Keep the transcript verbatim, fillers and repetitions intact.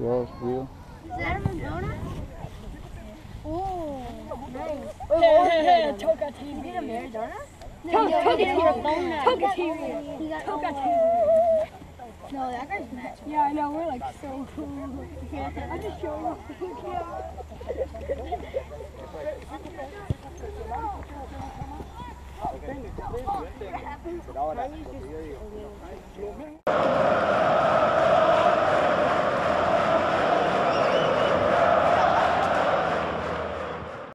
Yeah, real. Is that a Madonna? Oh, nice. Toka T V. You get a Maradona? Toka T V. Toka T V. Toka T V. No, that guy's nuts. Yeah, I know. We're like so cool. I'm just showing you. Ahora,